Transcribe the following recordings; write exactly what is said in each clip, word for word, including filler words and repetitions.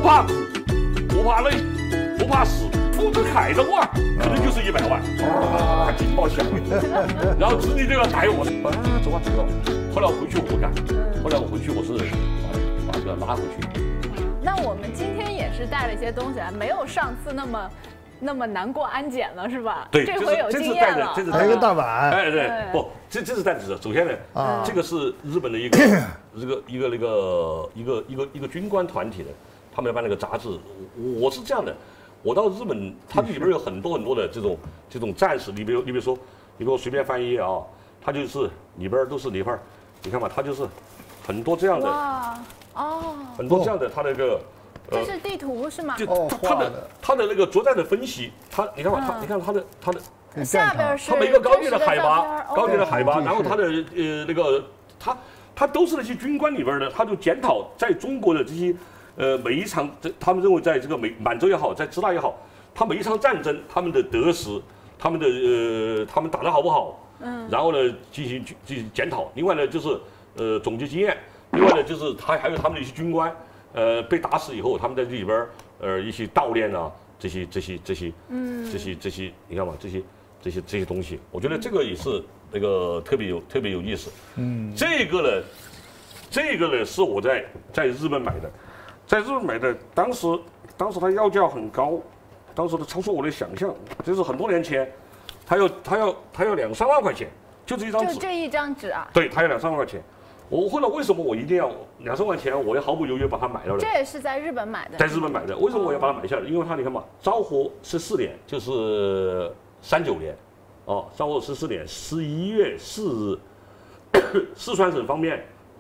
怕苦，不怕累，不怕死，丰子恺的话，可能就是一百万，啊，警报响了，然后直接就要逮我，啊，走啊走啊。后来我回去我不干，后来我回去我是把把这个拉回去。 那我们今天也是带了一些东西来，没有上次那么。那么难过安检了是吧？ 对， 这回有经验了。 这次带一个大碗。 哎对，不，这这是带子的。首先呢，啊，这个是日本的一个这个一个那个一个一个一个军官团体的，他们要办那个杂志。我是这样的，我到日本，它里边有很多很多的这种这种战士，你比如你比如说，你给我随便翻一页啊，它就是里边都是里边，你看嘛，它就是很多这样的。哇哦。很多这样的，它那个。 这是地图是吗？ 就他的他的那个作战的分析，他你看嘛，他你看他的他的下边是他每个高地的海拔，高地的海拔，然后他的呃那个他他都是那些军官里边的，他就检讨在中国的这些呃每一场，这他们认为在这个美满洲也好，在支那也好，他每一场战争他们的得失，他们的呃他们打得好不好，嗯，然后呢进行进行检讨，另外呢就是呃总结经验，另外呢就是他还有他们的一些军官。呃，被打死以后，他们在这里边呃，一些悼念啊，这些、这些、这些，嗯，这些、这些，你看嘛，这些、这些、这些东西，我觉得这个也是那个特别有、特别有意思。嗯，这个呢，这个呢是我在在日本买的，在日本买的，当时当时它要价很高，当时它超出我的想象，就是很多年前，它要它要它要两三万块钱，就这一张纸， 就这一张纸啊？ 对，它要两三万块钱。我后来为什么我一定要两三万钱，我要毫不犹豫把它买了呢？ 这也是在日本买的。 在日本买的，为什么我要把它买下来？因为它你看嘛，昭和十四年就是三九年，哦，昭和十四年十一月四日，四川省方面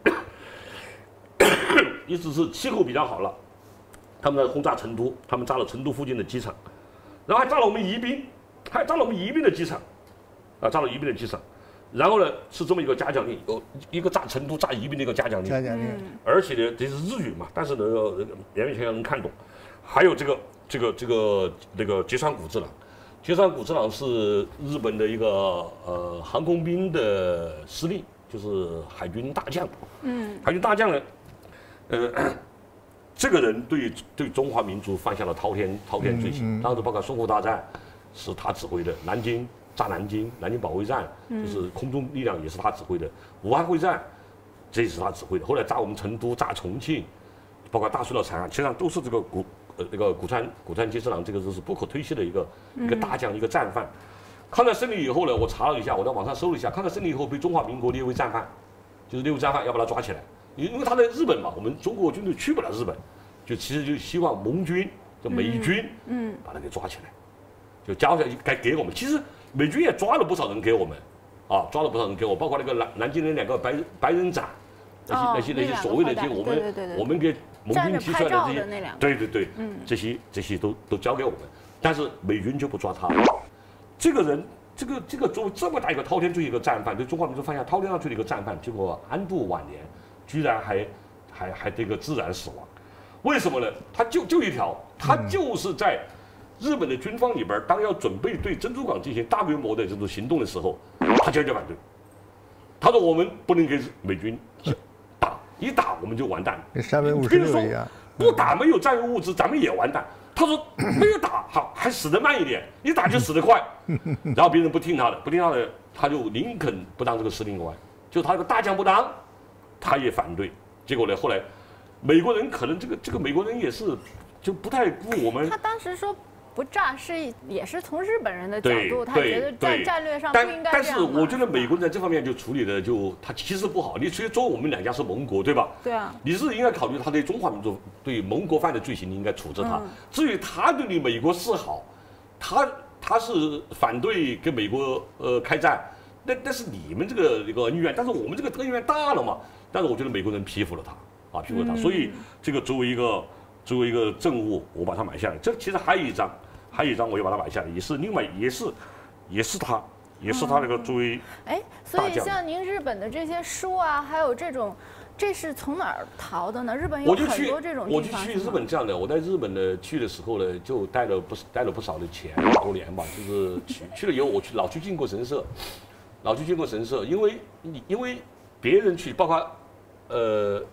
意思是气候比较好了，他们在轰炸成都，他们炸了成都附近的机场，然后还炸了我们宜宾，还炸了我们宜宾的机场，啊，炸了宜宾的机场。然后呢，是这么一个嘉奖令，有一个炸成都、炸宜宾的一个嘉奖令。嘉奖令。而且呢，这是日语嘛，但是呢，勉勉强强能看懂。还有这个、这个、这个那个芥川古治郎，芥川古治郎是日本的一个呃航空兵的司令，就是海军大将。嗯。海军大将呢，呃，这个人对对中华民族犯下了滔天滔天罪行，当时包括淞沪大战，是他指挥的，南京。炸南京，南京保卫战，就是空中力量也是他指挥的。武汉会战，这也是他指挥的。后来炸我们成都、炸重庆，包括大水稻惨案，实际上都是这个古呃那个古川古川节次郎，这个就是不可推卸的一个一个大将，一个战犯。抗战胜利以后呢，我查了一下，我在网上搜了一下，抗战胜利以后被中华民国列为战犯，就是列为战犯，要把他抓起来。因为他在日本嘛，我们中国军队去不了日本，就其实就希望盟军，就美军，嗯，把他给抓起来，就交下该给我们。其实。美军也抓了不少人给我们，啊，抓了不少人给我，包括那个南南京的两个白白人展，那些那些那些所谓的这个我们我们给盟军提出来的这些，对对对，嗯，这些这些都都交给我们，但是美军就不抓他。这个人，这个这个作为这么大一个滔天罪一个战犯，对中华民族犯下滔天大罪的一个战犯，结果安度晚年，居然还还还这个自然死亡，为什么呢？他就就一条，他就是在。日本的军方里边，当要准备对珍珠港进行大规模的这种行动的时候，他坚决反对。他说：“我们不能给美军打，一打我们就完蛋。 跟山本五十六一样， 不打没有战略物资，咱们也完蛋。”他说：“没有打好，还死得慢一点，一打就死得快。”然后别人不听他的，不听他的，他就宁肯不当这个司令官，就他这个大将不当，他也反对。结果呢，后来美国人可能这个这个美国人也是就不太顾我们。 他当时说。不炸是也是从日本人的角度，他觉得在战略上不应该这样。 但是我觉得美国人在这方面就处理的就他其实不好。你虽说我们两家是盟国，对吧？ 对啊。 你是应该考虑他对中华民族对盟国犯的罪行，你应该处置他。至于他对你美国示好，他他是反对跟美国呃开战，那那是你们这个一个恩怨，但是我们这个恩怨大了嘛。但是我觉得美国人批服了他啊，批服了他，所以这个作为一个作为一个政务，我把它买下来。这其实还有一张。还有一张我也把它买下来，也是另外也是，也是他，也是他那个作为哎，所以像您日本的这些书啊，还有这种，这是从哪儿淘的呢？日本有很多这种地方。 我就去日本这样的，我在日本呢去的时候呢，就带了不带了不少的钱，多年吧，就是去去了以后，我去老去靖国神社，老去靖国神社，因为因为别人去，包括呃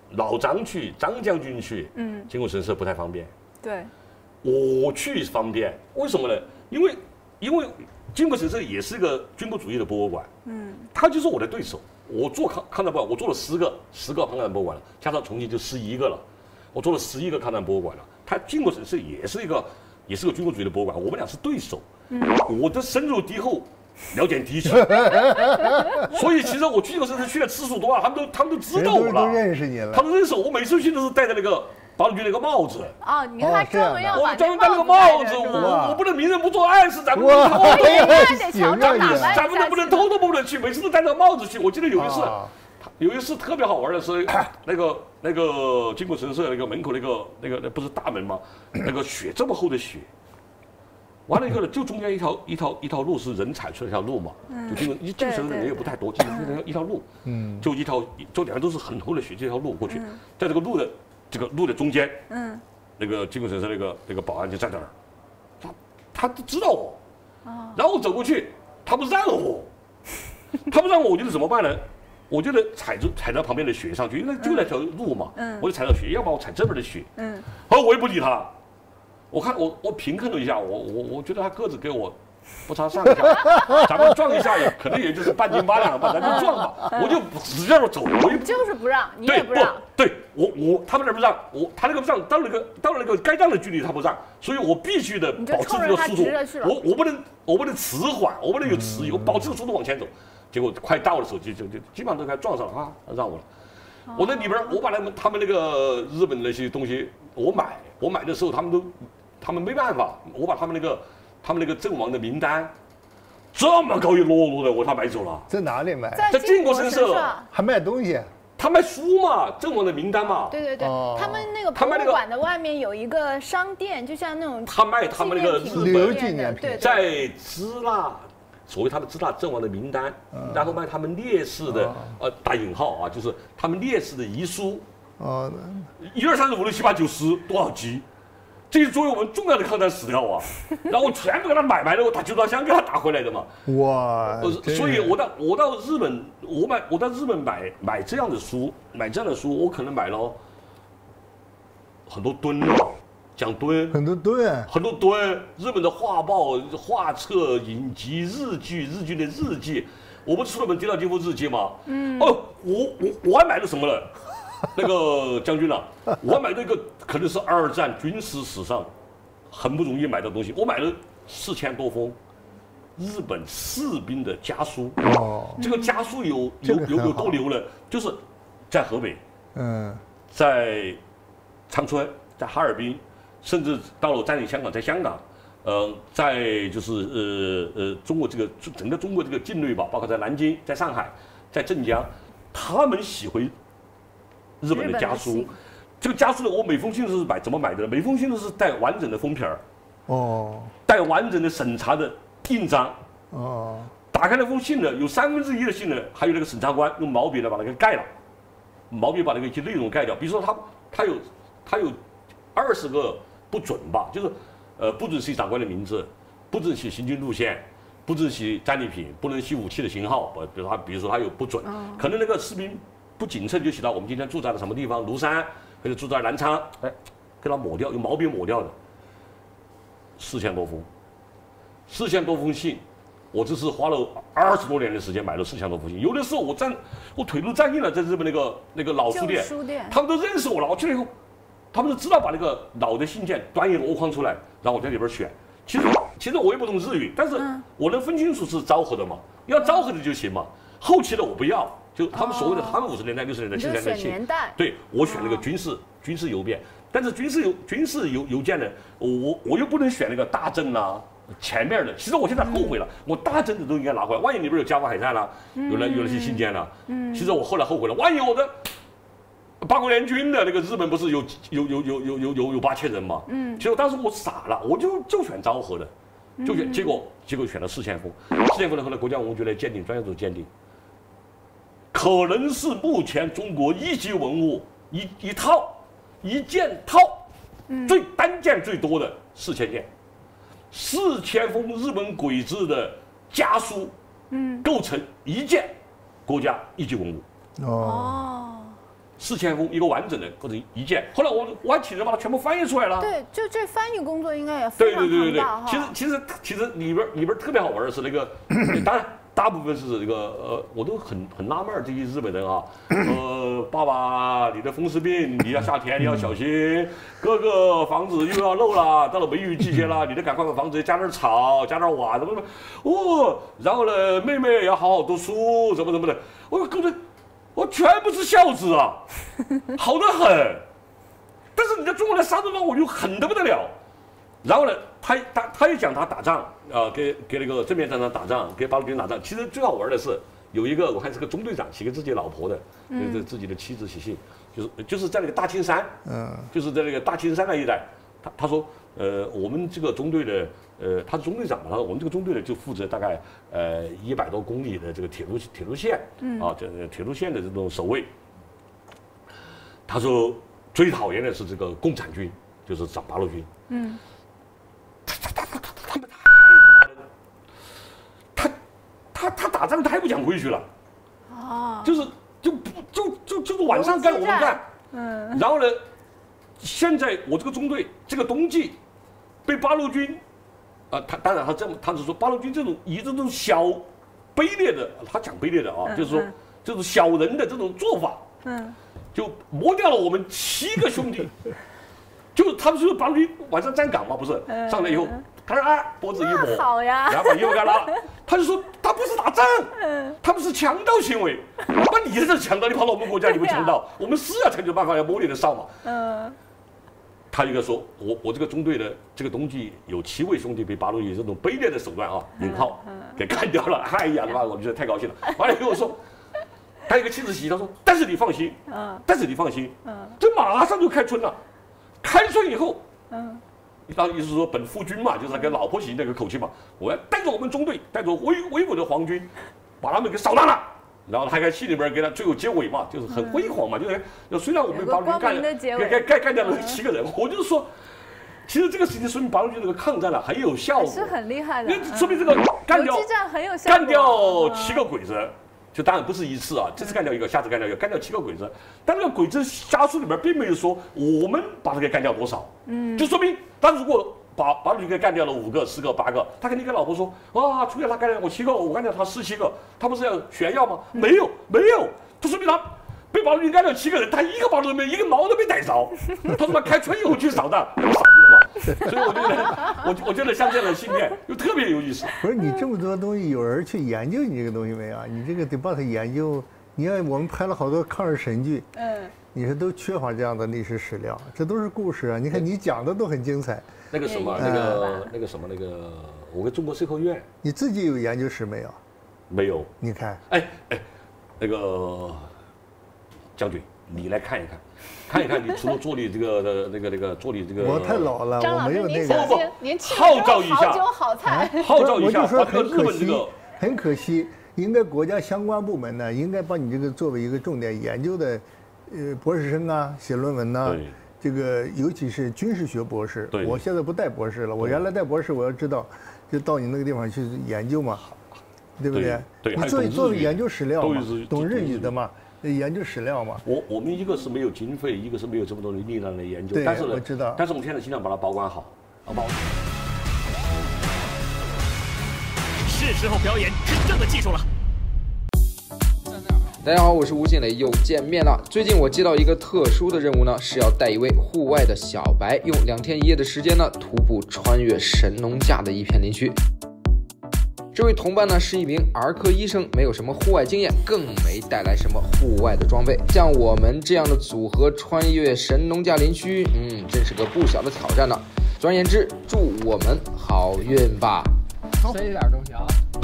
老张去，张将军去， 嗯， 经过神社不太方便。 对， 我去方便，为什么呢？因为因为经国神社也是一个军国主义的博物馆， 嗯， 他就是我的对手。我做抗抗战博物馆，我做了十个十个抗战博物馆了，加上重庆就十一个了，我做了十一个抗战博物馆了。他经国神社也是一个也是个军国主义的博物馆，我们俩是对手。嗯，我的深入敌后，了解敌情，所以其实我去经国神社去的次数多了，他们都他们都知道我了， 都认识你了， 他们认识我。我每次去都是戴着那个八路军那个帽子。 哦，你看他专门要把我专门戴那个帽子，我我不能明人不做暗事，咱们不能偷偷，咱们能不能偷偷不能去？每次都戴着帽子去。我记得有一次，有一次特别好玩的是，那个那个经国神社那个门口那个那个那不是大门吗？那个雪这么厚的雪。完了以后呢，就中间一条一条一条路是人踩出来一条路嘛，就经过一进城的人也不太多，进城一条路，嗯，就一条，就两个都是很厚的雪，这条路过去，在这个路的这个路的中间，嗯，那个经过神社那个那个保安就在那儿，他他都知道我，啊，然后我走过去，他不让我，他不让我，我就怎么办呢？我就得踩住踩到旁边的雪上去，因为就那条路嘛，嗯，我就踩到雪，要不然我踩这边的雪，嗯，好，我也不理他。我看我我平衡了一下，我我我觉得他个子给我不差上下，咱们撞一下也可能也就是半斤八两吧，咱就撞吧，我就使劲走，我就就是不让，你也不让， 对我我他们那不让，我他那个不让，到那个到了那个该让的距离他不让，所以我必须的保持这个速度，我我不能我不能迟缓，我不能有迟疑，我保持这个速度往前走，结果快到的时候就就就基本上都快撞上了啊，让我了。我那里边，我把他们他们那个日本那些东西，我买，我买的时候他们都，他们没办法，我把他们那个，他们那个阵亡的名单，这么高一摞摞的，我他买走了。 在哪里买？ 在靖国神社。 还卖东西？ 他卖书嘛，阵亡的名单嘛。 对对对，哦、他们那个博物馆的外面有一个商店，就像那种他卖他们那个日本纪念品， 在支那。所谓他们支那阵亡的名单，嗯、然后卖他们烈士的，哦、呃，打引号啊，就是他们烈士的遗书，哦，一二三四五六七八九十多少集，这是作为我们重要的抗战史料啊，然后我全部给他买买了，我打九刀枪给他打回来的嘛。 哇！ 呃，所以我到我到日本，我买我到日本买买这样的书，买这样的书，我可能买了很多吨了。讲吨， 很多吨， 很多吨。日本的画报、画册、影集、日剧、日剧的日记，我不是出了本《跌宕金夫日记》吗？嗯。哦，我我我还买了什么呢？那个将军啊，我还买了一个可能是二战军事史上很不容易买的东西，我买了四千多封日本士兵的家书。哦。这个家书有有有有多牛呢？就是在河北，嗯，在长春，在哈尔滨。甚至到了占领香港，在香港，呃，在就是呃呃中国这个整个中国这个境内吧，包括在南京、在上海、在镇江，他们喜欢日本的家书。这个家书呢，我每封信都是买怎么买的？每封信都是带完整的封皮儿，哦，带完整的审查的印章，哦。打开那封信呢，有三分之一的信呢，还有那个审查官用毛笔呢把它给盖了，毛笔把那个一些内容盖掉。比如说他他有他有二十个。不准吧，就是，呃，不准写长官的名字，不准写行军路线，不准写战利品，不能写武器的型号。比如他，比如说他有不准，嗯、可能那个士兵不谨慎就写到我们今天驻扎的什么地方，庐山或者驻扎南昌，哎，给他抹掉，用毛笔抹掉的。四千多封，四千多封信，我这是花了二十多年的时间买了四千多封信。有的时候我站，我腿都站硬了，在日本那个那个老书店， 书店他们都认识我了。我去了以后。他们都知道把那个老的信件端一箩筐出来，然后我在里边选。其实其实我也不懂日语，但是我能分清楚是昭和的嘛，要昭和的就行嘛。后期的我不要，就他们所谓的他们五十年代、六十年代、七十年代信，对我选那个军事军事邮便。但是军事邮军事邮邮件呢，我我又不能选那个大正啊前面的。其实我现在后悔了，我大正的都应该拿回来。万一里边有甲午海战啦，有那有那些信件啦，嗯，其实我后来后悔了。万一我的。八国联军的那个日本不是有有有有有有有有八千人吗？嗯，结果当时我傻了，我就就选昭和的，就选，结果结果选了四千封，四千封的后来国家文物局来鉴定，专业组鉴定，可能是目前中国一级文物一一套一件套，最单件最多的四千件，四千封日本鬼子的家书，嗯，构成一件国家一级文物。哦。 四千封一个完整的或者一件。后来我我还请人把它全部翻译出来了。 对，就这翻译工作应该也非常庞大哈。 其实其实其实里边里边特别好玩的是那个，当然。大部分是这个呃，我都很很纳闷这些日本人啊，呃，爸爸，你的风湿病，你要夏天你要小心，哥哥房子又要漏了，到了梅雨季节了，你得赶快把房子加点草，加点瓦，怎么怎么，哦，然后呢，妹妹要好好读书，怎么怎么的，我哥们，我全部是孝子啊，好得很，但是你在中国的杀人犯，我就狠得不得了。然后呢，他他他也讲他打仗啊、呃，给给那个正面战场打仗，给八路军打仗。其实最好玩的是有一个，我看是个中队长写给自己老婆的，嗯，自己的妻子写信，就是就是在那个大青山，嗯，就是在那个大青山那一带，他他说，呃，我们这个中队的，呃，他是中队长嘛，他说我们这个中队的就负责大概呃一百多公里的这个铁路铁路线，嗯，啊，这铁路线的这种守卫。他说最讨厌的是这个共产军，就是长八路军，嗯。他他他他他们太他妈的，他他他打仗太不讲规矩了，啊，就是就不就就就是晚上干我们干，嗯，然后呢，现在我这个中队这个冬季被八路军，啊，他当然他这么他是说八路军这种以这种小卑劣的，他讲卑劣的啊，就是说这种小人的这种做法，嗯，就磨掉了我们七个兄弟。就他们说八路军晚上站岗嘛，不是上来以后，他说啊脖子一抹， 好呀， 然后把衣服给他拉，他就说他不是打仗，他们是强盗行为。那你这是强盗，你跑到我们国家你不强盗，我们是要采取办法要摸你的哨嘛。嗯，他就说我我这个中队的这个冬季有七位兄弟被八路军这种卑劣的手段啊引号给干掉了。哎呀，他妈我觉得太高兴了。完了跟我说。他有个妻子喜，他说：“但是你放心，嗯，但是你放心，嗯，这马上就开春了。开春以后，嗯，当意思是说本夫君嘛，就是他跟老婆喜那个口气嘛，我要带着我们中队，带着威威武的皇军，把他们给扫荡了。然后他在戏里边给他最后结尾嘛，就是很辉煌嘛，就是虽然我们八路军干了，干干干掉了七个人，我就是说，其实这个事情说明八路军这个抗战了很有效果， 是很厉害的， 说明这个干掉游击战很有效果， 干掉七个鬼子。”就当然不是一次啊，这次干掉一个，下次干掉一个，干掉七个鬼子。但那个鬼子家书里面并没有说我们把他给干掉多少，嗯，就说明他如果把把你给干掉了五个、十个、八个，他肯定跟老婆说啊，除了他干掉我七个，我干掉他十七个，他不是要炫耀吗？没有，没有，这说明他被八路军干掉七个人，他一个八路军没一个毛都没逮着，他他妈开春以后去扫荡，傻逼了嘛？所以我觉得，我我觉得像这样的信念就特别有意思。 不是你这么多东西，有人去研究你这个东西没有？你这个得把它研究。你看我们拍了好多抗日神剧，嗯，你说都缺乏这样的历史史料，这都是故事啊。你看你讲的都很精彩。 那个什么，那个那个什么，那个我跟中国社科院， 你自己有研究史没有？ 没有。 你看， 哎哎，那个将军，你来看一看。看一看，你除了做你这个的那个那个做你这个， 我太老了，我没有那个。 不不，号召一下， 好酒好菜， 号召一下。 我就说很可惜，很可惜，应该国家相关部门呢，应该把你这个作为一个重点研究的，呃，博士生啊，写论文呐，这个尤其是军事学博士。我现在不带博士了，我原来带博士，我要知道，就到你那个地方去研究嘛，对不对？ 对， 你作为作为研究史料嘛，懂日语的嘛。研究史料嘛， 我我们一个是没有经费，一个是没有这么多的力量来研究。 但是呢， 我知道。 但是我们现在尽量把它保管好，好不好？ 是时候表演真正的技术了。 大家好，我是吴静磊，又见面了。最近我接到一个特殊的任务呢，是要带一位户外的小白，用两天一夜的时间呢，徒步穿越神农架的一片林区。这位同伴呢是一名儿科医生，没有什么户外经验，更没带来什么户外的装备。像我们这样的组合穿越神农架林区，嗯，真是个不小的挑战呢。总而言之，祝我们好运吧！ 塞一点东西啊！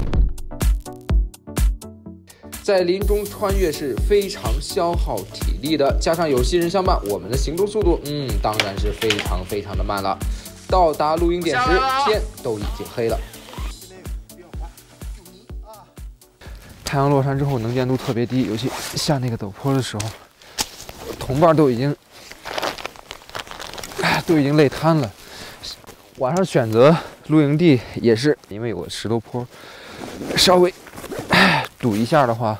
在林中穿越是非常消耗体力的，加上有新人相伴，我们的行动速度，嗯，当然是非常非常的慢了。到达露营点时，天都已经黑了。太阳落山之后，能见度特别低，尤其下那个陡坡的时候，同伴都已经，都已经累瘫了。晚上选择露营地也是因为有个石头坡，稍微堵一下的话，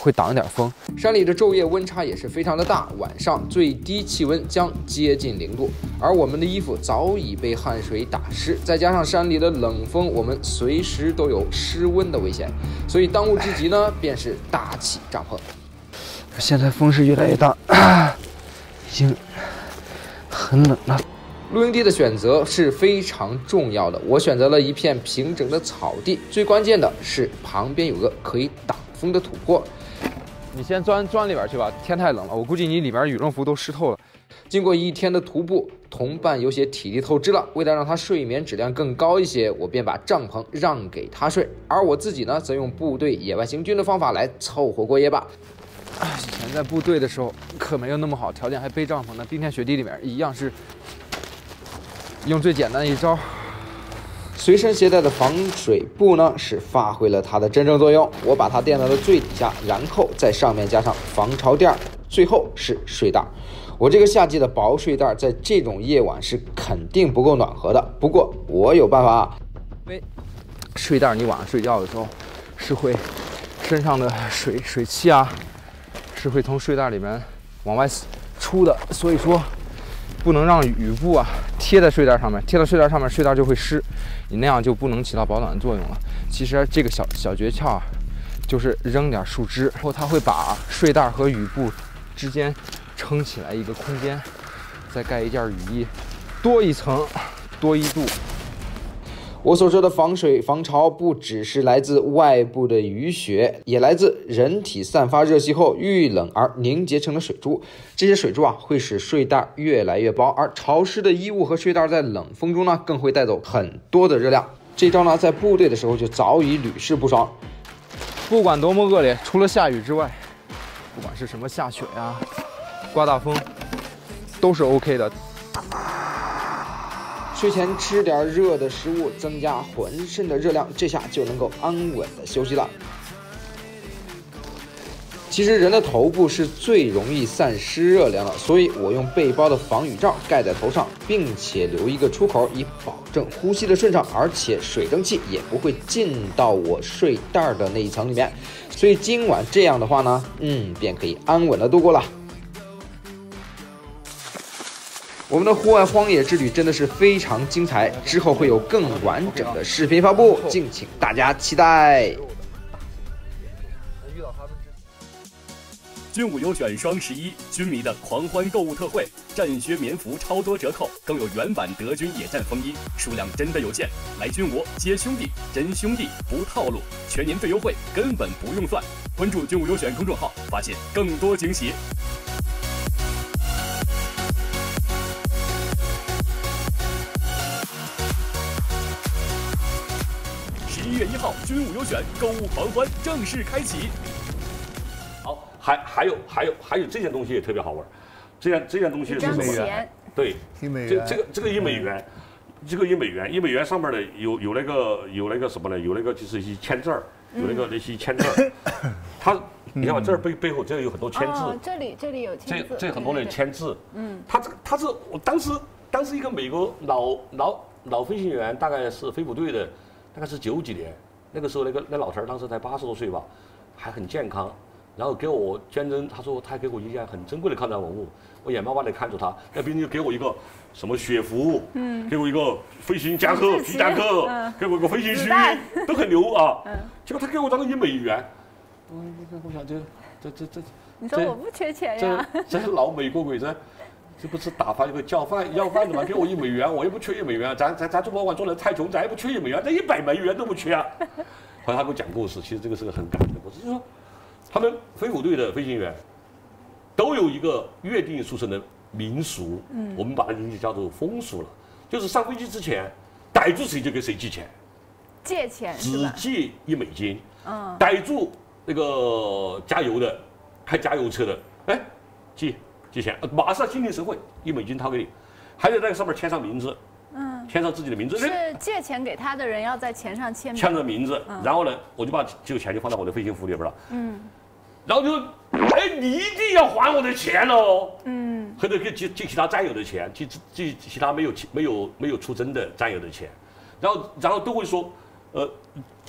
会挡一点风。山里的昼夜温差也是非常的大，晚上最低气温将接近零度，而我们的衣服早已被汗水打湿，再加上山里的冷风，我们随时都有失温的危险。所以当务之急呢，便是搭起帐篷。现在风势越来越大，已经很冷了。露营地的选择是非常重要的，我选择了一片平整的草地，最关键的是旁边有个可以挡风的土坡。你先钻钻里边去吧，天太冷了，我估计你里边羽绒服都湿透了。经过一天的徒步，同伴有些体力透支了，为了让他睡眠质量更高一些，我便把帐篷让给他睡，而我自己呢，则用部队野外行军的方法来凑合过夜吧。以前在部队的时候可没有那么好条件，还背帐篷呢，冰天雪地里面一样是用最简单的一招。随身携带的防水布呢，是发挥了它的真正作用。我把它垫到了最底下，然后在上面加上防潮垫，最后是睡袋。我这个夏季的薄睡袋在这种夜晚是肯定不够暖和的，不过我有办法啊。因为睡袋你晚上睡觉的时候是会身上的水水汽啊，是会从睡袋里面往外出的，所以说不能让雨布啊贴在睡袋上面，贴到睡袋上面，睡袋就会湿，你那样就不能起到保暖的作用了。其实这个小小诀窍啊，就是扔点树枝，然后它会把睡袋和雨布之间撑起来一个空间，再盖一件雨衣，多一层，多一度。我所说的防水防潮，不只是来自外部的雨雪，也来自人体散发热气后遇冷而凝结成的水珠。这些水珠啊，会使睡袋越来越薄，而潮湿的衣物和睡袋在冷风中呢，更会带走很多的热量。这招呢，在部队的时候就早已屡试不爽。不管多么恶劣，除了下雨之外，不管是什么下雪呀、刮大风，都是 OK 的。睡前吃点热的食物，增加浑身的热量，这下就能够安稳的休息了。其实人的头部是最容易散失热量的，所以我用背包的防雨罩盖在头上，并且留一个出口，以保证呼吸的顺畅，而且水蒸气也不会进到我睡袋的那一层里面。所以今晚这样的话呢，嗯，便可以安稳的度过了。我们的户外荒野之旅真的是非常精彩，之后会有更完整的视频发布，敬请大家期待。 军武优选双十一，军迷的狂欢购物特惠，战靴棉服超多折扣，更有原版德军野战风衣，数量真的有限。来军武接兄弟，真兄弟不套路，全年最优惠，根本不用算。关注军武优选公众号，发现更多惊喜。十一月一号，军武优选购物狂欢正式开启。 好，还还有还有还有这件东西也特别好玩，这件这件东西是什么？对， 一美元。 这这个这个一美元，这个一美元，一美元上面的有有那个有那个什么呢？有那个就是一些签字儿，有那个那些签字儿。它你看吧，这儿背背后这有很多签字。 哦，这里这里有签字。 这这很多人签字。嗯。他这个他是我当时当时一个美国老老老飞行员，大概是飞虎队的。大概是九几年，那个时候那个那老头儿当时才八十多岁吧，还很健康，然后给我捐赠，他说他还给我一件很珍贵的抗战文物，我眼巴巴地看着他，那别人就给我一个什么雪服，嗯，给我一个飞行夹克、皮夹克，嗯、给我一个飞行靴，都很牛啊，嗯，结果他给我张一美元，我我想这这这这， 你说我不缺钱呀？ 这这是老美国鬼子。这不是打发一个叫饭要饭的吗？给我一美元，我也不缺一美元。咱咱咱中国网做人太穷，咱也不缺一美元，咱一百美元都不缺啊。后来他给我讲故事，其实这个是个很感人的故事，就是说，他们飞虎队的飞行员都有一个约定俗成的民俗，嗯，我们把它理解叫做风俗了，就是上飞机之前逮住谁就给谁寄钱， 借钱是吧？ 只借一美金，嗯，逮住那个加油的开加油车的，哎，寄。借钱，马上心领神会，一美金掏给你，还得在上面签上名字，嗯，签上自己的名字。 是借钱给他的人要在钱上签名， 签上名字，嗯、然后呢，我就把这个钱就放到我的飞行服里边了，嗯，然后就，哎，你一定要还我的钱哦，嗯，或者给借借其他战友的钱，借借其他没有没有没有出征的战友的钱，然后然后都会说，呃，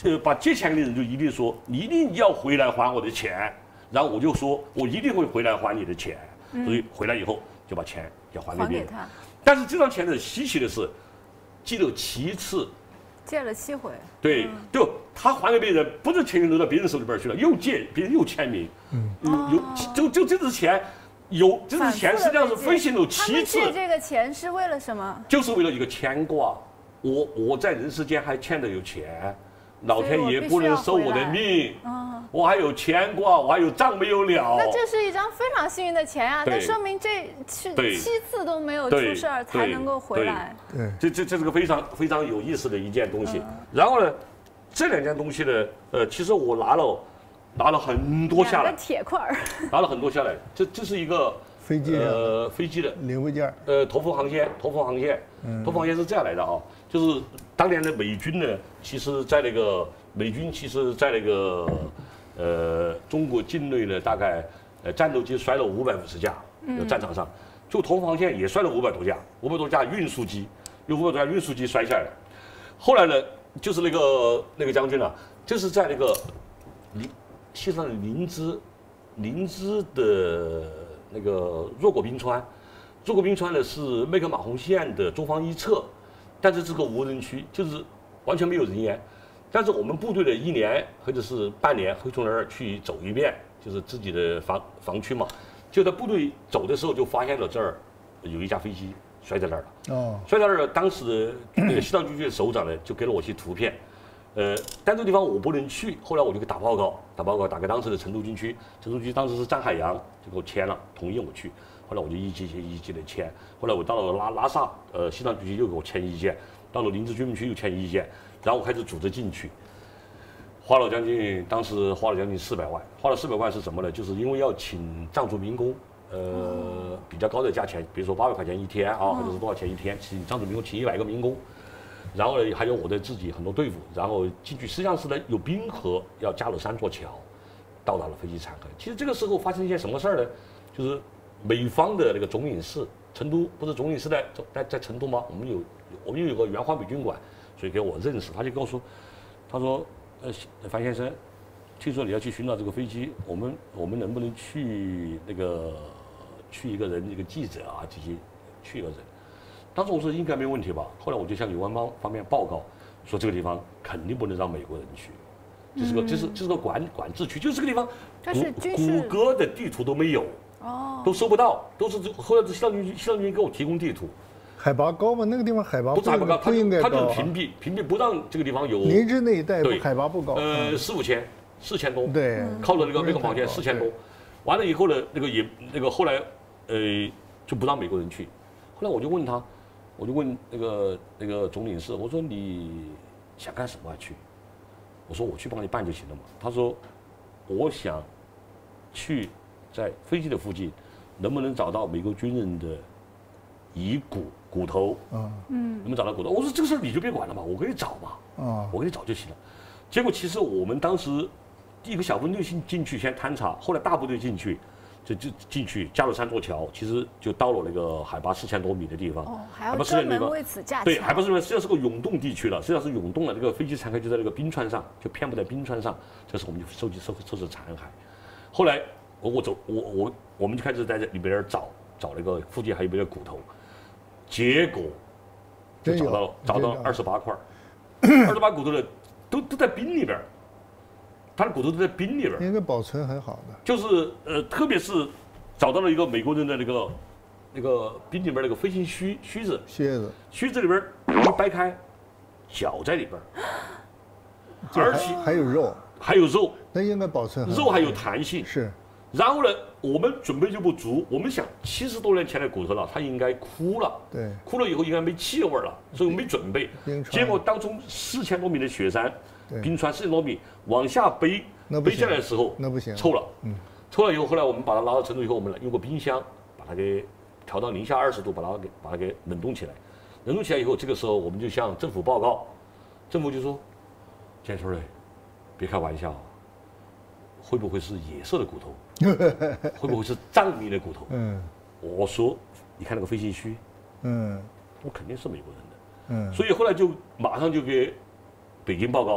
呃，把借钱的人就一定说，你一定要回来还我的钱，然后我就说我一定会回来还你的钱， 嗯、 所以回来以后就把钱要还给别人。 还给他。 但是这张钱呢，稀奇的是，借了七次， 借了七回。 对，嗯、就他还给别人，不是钱流到别人手里边去了，又借别人又签名，嗯，有有就就这支钱。有这支钱实际上是飞行了七次。 他们借这个钱是为了什么？ 就是为了一个牵挂。我我在人世间还欠着有钱，老天爷不能收我的命。嗯，我还有牵挂，我还有账没有了。 那这是一张非常幸运的钱啊！那说明这是七次都没有出事儿才能够回来。 对，这这这是个非常非常有意思的一件东西。嗯、然后呢，这两件东西呢，呃，其实我拿了。拿了很多下来， 两个铁块儿， 拿了很多下来。这这是一个飞机呃飞机的零部件， 呃驼峰航线，驼峰航线，驼峰航线是这样来的啊，就是当年的美军呢，其实在那个美军其实在那个呃中国境内呢，大概呃战斗机摔了五百五十架，在战场上，就驼峰航线也摔了五百多架，五百多架运输机，有五百多架运输机摔下来了。后来呢，就是那个那个将军啊，就是在那个离。西藏的林芝，林芝的那个若果冰川，若果冰川呢是麦克马洪线的中方一侧，但是这个无人区，就是完全没有人烟。但是我们部队的一年或者是半年会从那儿去走一遍，就是自己的防防区嘛。就在部队走的时候，就发现了这儿有一架飞机摔在那儿了。哦，摔在那儿，当时的那个西藏军区的首长呢，就给了我一些图片。呃，但这个地方我不能去，后来我就给打报告，打报告打给当时的成都军区，成都军区当时是张海洋就给我签了，同意我去。后来我就一级一级的签，后来我到了拉拉萨，呃，西藏军区又给我签意见，到了林芝军民区又签意见，然后我开始组织进去，花了将近，当时花了将近四百万，花了四百万是什么呢？就是因为要请藏族民工，呃，比较高的价钱，比如说八百块钱一天啊，或者是多少钱一天，请藏族民工请一百个民工。然后呢，还有我的自己很多队伍，然后进去，实际上是呢有冰河要架了三座桥，到达了飞机残骸。其实这个时候发生一件什么事儿呢？就是美方的那个总领事，成都不是总领事在在在成都吗？我们有我们有个原华美军馆，所以给我认识，他就跟我说，他说，呃，樊先生，听说你要去寻找这个飞机，我们我们能不能去那个去一个人，一个记者啊，这些去一个人。当时我说应该没问题吧，后来我就向有关方方面报告，说这个地方肯定不能让美国人去，这是个这是这是个管管制区，就是这个地方，谷谷歌的地图都没有，哦，都收不到，都是后来西藏军西藏军给我提供地图。 海拔高吗？那个地方海拔不是海拔高， 不应该高， 它就是屏蔽屏蔽不让这个地方有。 林芝那一带海拔不高， 呃，四五千，四千多， 对， 靠着那个那个航线四千多，完了以后呢，那个也那个后来呃就不让美国人去，后来我就问他。我就问那个那个总领事，我说你想干什么去？我说我去帮你办就行了嘛。他说我想去在飞机的附近，能不能找到美国军人的遗骨骨头？嗯嗯，能不能找到骨头？我说这个事儿你就别管了嘛，我给你找嘛，啊，我给你找就行了。结果其实我们当时一个小分队进进去先勘察，后来大部队进去。就就进去架了三座桥，其实就到了那个海拔四千多米的地方。 哦，还要专门为此架桥。 对，海拔四千多米实际上是个永冻地区了，实际上是永冻了。这个飞机残骸就在那个冰川上，就遍布在冰川上。这时候我们就收集收收拾残骸。后来我我走我我我们就开始在这里边找找那个附近还有没有骨头，结果就找到找到二十八块，二十八骨头的都都在冰里边。他的骨头都在冰里边， 应该保存很好的。 就是呃，特别是找到了一个美国人的那个那个冰里边那个飞行须须子， 靴子， 须子里边一掰开，脚在里边，而且还有肉， 还有肉， 那应该保存很好， 肉还有弹性。 是。 然后呢，我们准备就不足，我们想七十多年前的骨头了，它应该枯了， 对， 枯了以后应该没气味了，所以我没准备。结果当中四千多米的雪山。冰川四千多米往下背，背下来的时候， 那不行， 臭了。嗯，臭了以后，后来我们把它拉到成都以后，我们用个冰箱把它给调到零下二十度，把它给把它给冷冻起来。冷冻起来以后，这个时候我们就向政府报告，政府就说：“建春嘞，别开玩笑，会不会是野兽的骨头？会不会是藏民的骨头？”嗯，我说：“你看那个飞行须，嗯，我肯定是美国人的。”嗯，所以后来就马上就给北京报告。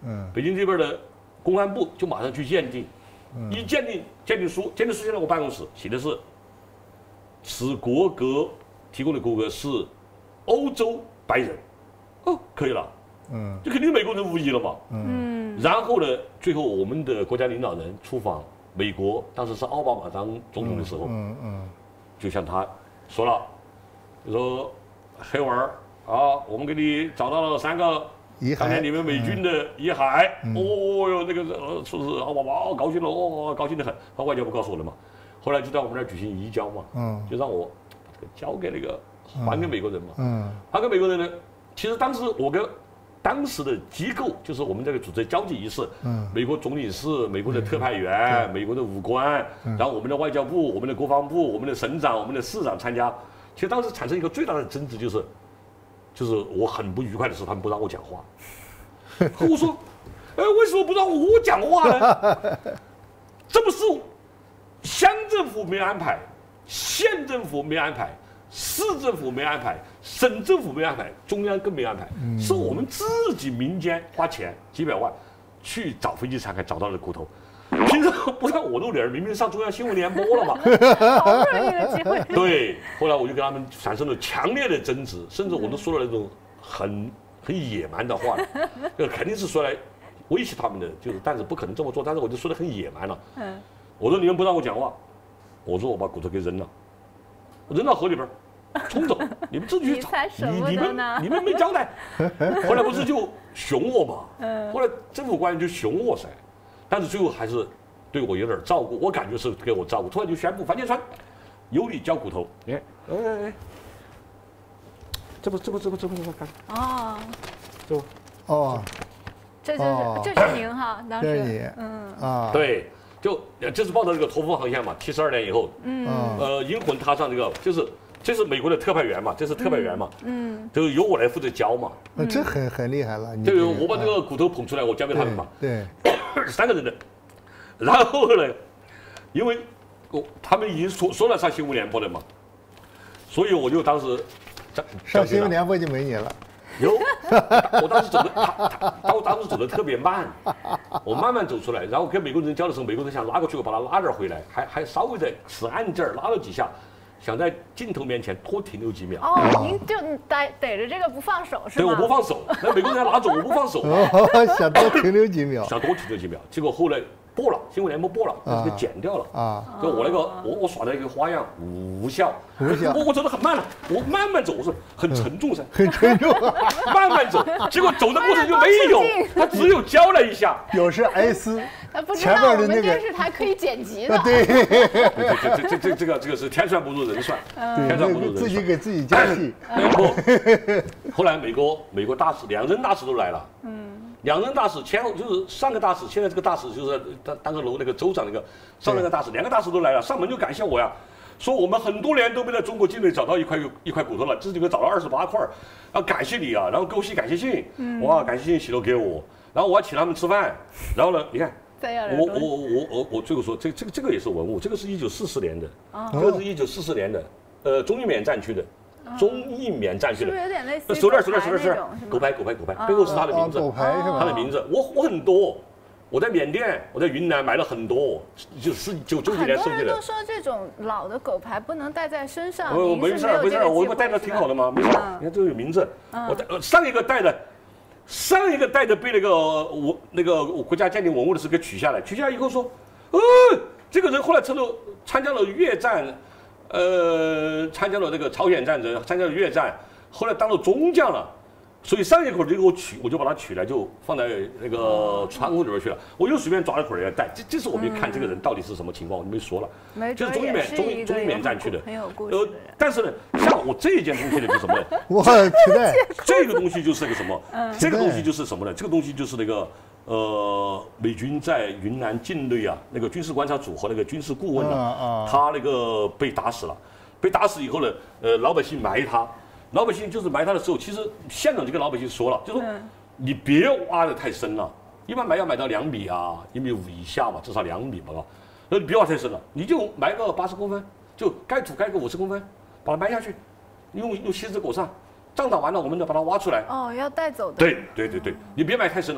嗯， 北京这边的公安部就马上去鉴定，嗯、一鉴定鉴定书，鉴定书现在我办公室写的是，此国格提供的国格是欧洲白人，哦，可以了，嗯，这肯定美国人无疑了嘛，嗯，然后呢，最后我们的国家领导人出访美国，当时是奥巴马当总统的时候，嗯嗯，就向他说了，就说黑娃儿啊，我们给你找到了三个。当年你们美军的遗骸，嗯、哦哟，那个呃，说是奥巴马哦，高兴了，哦，高兴得很。他外交部告诉我了嘛，后来就在我们那儿举行移交嘛，嗯，就让我把这个交给那个还给美国人嘛，嗯，还给美国人呢。其实当时我跟当时的机构，就是我们这个组织交接仪式，嗯，美国总领事、美国的特派员、美国的武官，然后我们的外交部、我们的国防部、我们的省长、我们的市长参加。其实当时产生一个最大的争执就是。就是我很不愉快的是，他们不让我讲话。我说，哎，为什么不让我讲话呢？这不是乡政府没安排，县政府没安排，市政府没安排，省政府没安排，中央更没安排，嗯、是我们自己民间花钱几百万去找飞机残骸找到的骨头。平常不让我露脸，明明上中央新闻联播了嘛， 好不容易的机会。 对，后来我就跟他们产生了强烈的争执，甚至我都说了那种很很野蛮的话，这肯定是说来威胁他们的，就是但是不可能这么做，但是我就说的很野蛮了。嗯，我说你们不让我讲话，我说我把骨头给扔了，我扔到河里边，冲走，你们自己去找，你你们你们没交代，后来不是就熊我嘛，嗯，后来政府官员就熊我噻。但是最后还是对我有点照顾，我感觉是给我照顾。突然就宣布樊建川有理交骨头，你看，哎哎哎，这不这不这不这不这不看，哦，这不， 哦， 这就是这是您哈，当时， 这是你，嗯啊， 对，就这次报道这个驼峰航线嘛，七十二年以后，嗯，呃，阴魂踏上这个就是。这是美国的特派员嘛，这是特派员嘛，嗯，就由我来负责交嘛， 嗯、这很很厉害了。 对，我把这个骨头捧出来，我交给他们嘛， 对， 对三个人的，然后呢，因为我他们已经说说了上新闻联播了嘛，所以我就当时上新闻联播就没你了。 有，我当时走的，他他我当时走的特别慢，我慢慢走出来，然后跟美国人交的时候，美国人想拉过去，我把他拉点回来，还还稍微的使按劲儿拉了几下。想在镜头面前多停留几秒。 哦，您就逮逮着这个不放手是吗？ 对，我不放手。那美国人拿走，我不放手。 哦，想多停留几秒。 想多停留几秒，结果后来播了，新闻联播播了，把这个剪掉了。啊。就我那个，我我耍的一个花样，无效。 无效。 我我走得很慢了，我慢慢走，我说很沉重噻。 很沉重。 慢慢走，结果走的过程就没有，他只有教了一下。 有时哀思。 前面的那个电视台可以剪辑的。 对。 这这这这这个这个是天算不如人算，天算不如人算。 自己给自己加戏。 后来美国美国大使两任大使都来了，嗯，两任大使前后就是上个大使，现在这个大使就是当当个楼那个州长那个上那个大使，两个大使都来了，上门就感谢我呀，说我们很多年都没在中国境内找到一块一块骨头了，这里面找了二十八块，要感谢你啊，然后给我写感谢信，哇，感谢信写了给我，然后我还请他们吃饭，然后呢，你看。我我我我我最后说，这这个这个也是文物，这个是一九四四年的，这个是一九四四年的，呃，中印缅战区的，中印缅战区的， 是不是有点类似？ 手链手链手链手链，狗牌狗牌狗牌，背后是他的名字， 狗牌是吧？ 他的名字，我我很多，我在缅甸，我在云南买了很多，就是九九几年收集的。 很多人都说这种老的狗牌不能带在身上， 哦，没事没事，我带的挺好的嘛，没事，你看这个有名字，我带上一个带的。上一个带着被那个我那个国家鉴定文物的时候给取下来，取下来以后说，呃，这个人后来成了参加了越战，呃，参加了那个朝鲜战争，参加了越战，后来当了中将了，所以上一块就给我取，我就把它取来，就放在那个仓库里边去了。我又随便抓了块来带，这这是我们看这个人到底是什么情况，我就没说了。 没就是中印缅中印中印缅战区的， 很有故事的人。 但是呢，像我这件东西呢，就是什么呢？ 我期待这个东西就是个什么？这个东西就是什么呢？这个东西就是那个呃，美军在云南境内啊，那个军事观察组和那个军事顾问啊，他那个被打死了。被打死以后呢，呃，老百姓埋他。老百姓就是埋他的时候，其实县长就跟老百姓说了，就说你别挖得太深了，一般埋要埋到两米啊，一米五以下嘛，至少两米嘛，那你别挖太深了，你就埋个八十公分，就盖土盖个五十公分，把它埋下去，用用锡纸裹上，仗打完了我们再把它挖出来。 哦，要带走的。 对对对对，你别埋太深了，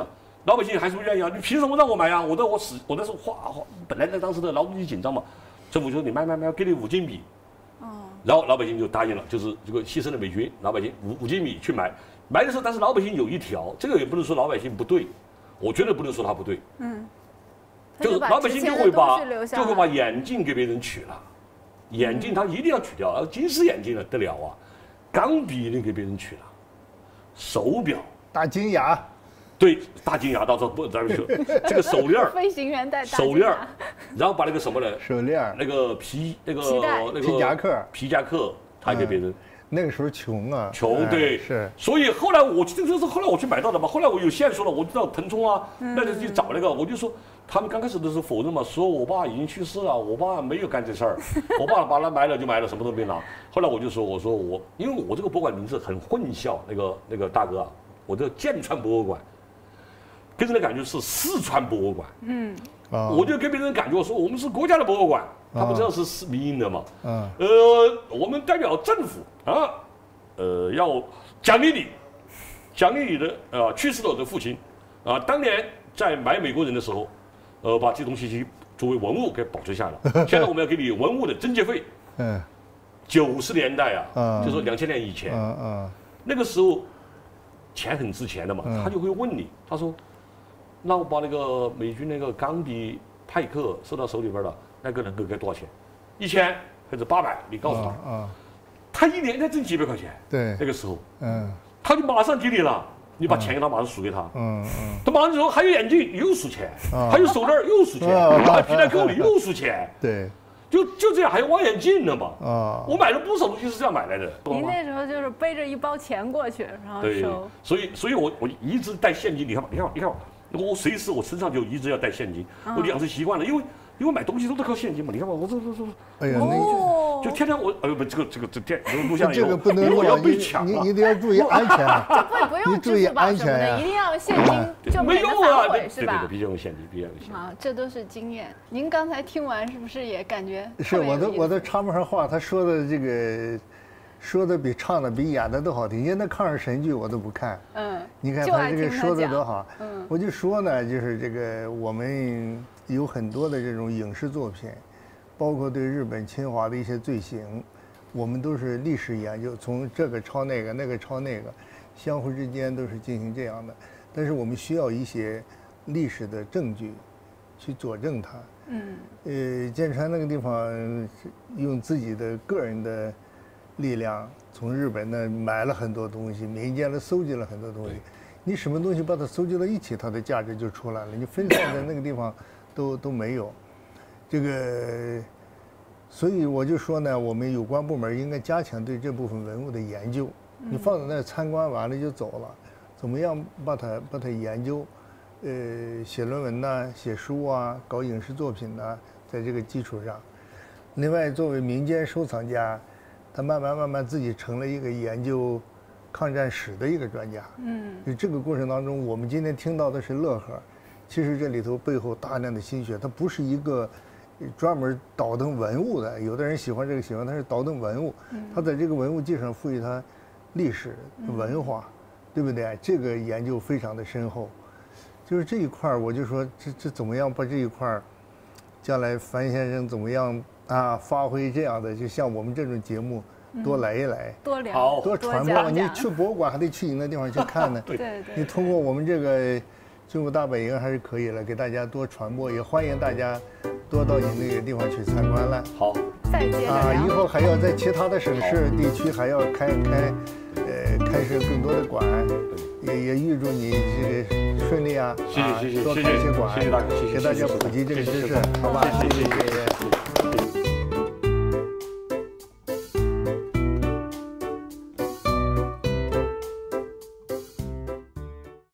老百姓还是不愿意啊！你凭什么让我买呀？我的我死，我那时候花本来在当时的劳动节紧张嘛，政府就说你买买买，给你五斤米。哦。然后老百姓就答应了，就是这个牺牲了美军，老百姓五五斤米去买。买的时候，但是老百姓有一条，这个也不能说老百姓不对，我绝对不能说他不对。嗯。就是老百姓就会把就会把眼镜给别人取了，眼镜他一定要取掉，近视眼镜了得了啊，钢笔一定给别人取了，手表大金牙。 对，大金牙到时候不，咱们说这个手链飞行员戴手链然后把那个什么呢？ 手链那个皮那个那个皮夹克， 皮夹克，他给别人。 那个时候穷啊， 穷对是。 所以后来我这就是后来我去买到的嘛，后来我有线索了，我知道腾冲啊，那就去找那个，我就说他们刚开始都是否认嘛，说我爸已经去世了，我爸没有干这事儿，我爸把他埋了就埋了，什么都没拿。后来我就说，我说我因为我这个博物馆名字很混淆，那个那个大哥啊，我这剑川博物馆。给人的感觉是四川博物馆，嗯，啊，我就给别人感觉我说我们是国家的博物馆，他不知道是民营的嘛，嗯，呃，我们代表政府啊，呃，要奖励你，奖励你的啊去世了的父亲，啊，当年在买美国人的时候，呃，把这东西作为文物给保存下来，现在我们要给你文物的增值费，嗯，九十年代啊，就说两千年以前，嗯嗯，那个时候钱很值钱的嘛，他就会问你，他说。那我把那个美军那个钢笔派克收到手里边了，那个能够给多少钱？一千还是八百？你告诉他。啊。啊他一年才挣几百块钱。对。那个时候。嗯。他就马上给你了，你把钱给他，马上数给他。嗯嗯。他马上就说还有眼镜又数钱，还有手链又数钱，还有皮带扣里又数钱。 对。 就就这样，还有望远镜呢嘛。啊。我买了不少东西是这样买来的。 您那时候就是背着一包钱过去，然后收。 对。所以，所以我我一直带现金，你看，你看，你看。我随时我身上就一直要带现金，我养成习惯了，因为因为买东西都得靠现金嘛。你看嘛，我这这这， 哎呀，那就天天我哎不这个这个这电录像这个不能录，要被抢了， 你一定要注意安全。 不不用支付宝什么的，一定要现金，就没用啊， 是吧？ 对对，必须用现金，必须用现金。 啊，这都是经验。您刚才听完是不是也感觉？ 是我都我都插不上话，他说的这个。说的比唱的比演的都好听，人家那抗日神剧我都不看。嗯，你看他这个说的多好。嗯，我就说呢，就是这个我们有很多的这种影视作品，包括对日本侵华的一些罪行，我们都是历史研究，从这个抄那个，那个抄那个，相互之间都是进行这样的。但是我们需要一些历史的证据去佐证它。嗯，呃，剑川那个地方用自己的个人的。力量从日本那买了很多东西，民间的搜集了很多东西，你什么东西把它搜集到一起，它的价值就出来了。你分散在那个地方都都没有，这个，所以我就说呢，我们有关部门应该加强对这部分文物的研究。你放在那参观完了就走了，怎么样把它把它研究？呃，写论文呐，写书啊，搞影视作品呐，在这个基础上，另外作为民间收藏家。他慢慢慢慢自己成了一个研究抗战史的一个专家。嗯，就这个过程当中，我们今天听到的是乐呵，其实这里头背后大量的心血。它不是一个专门倒腾文物的，有的人喜欢这个喜欢，他是倒腾文物，他在这个文物基础上赋予它历史文化，对不对？这个研究非常的深厚。就是这一块儿，我就说这这怎么样把这一块儿，将来樊先生怎么样？啊，发挥这样的，就像我们这种节目，多来一来， 多聊， 多传播。你去博物馆还得去你那地方去看呢。 对对。 你通过我们这个军武大本营还是可以了，给大家多传播，也欢迎大家多到你那个地方去参观了。 好， 再见啊！以后还要在其他的省市地区还要开开，呃，开设更多的馆。也也预祝你这个顺利啊！ 谢谢谢谢， 多开些馆， 谢谢大家，谢谢给大家普及这个知识，好吧？ 谢谢谢谢。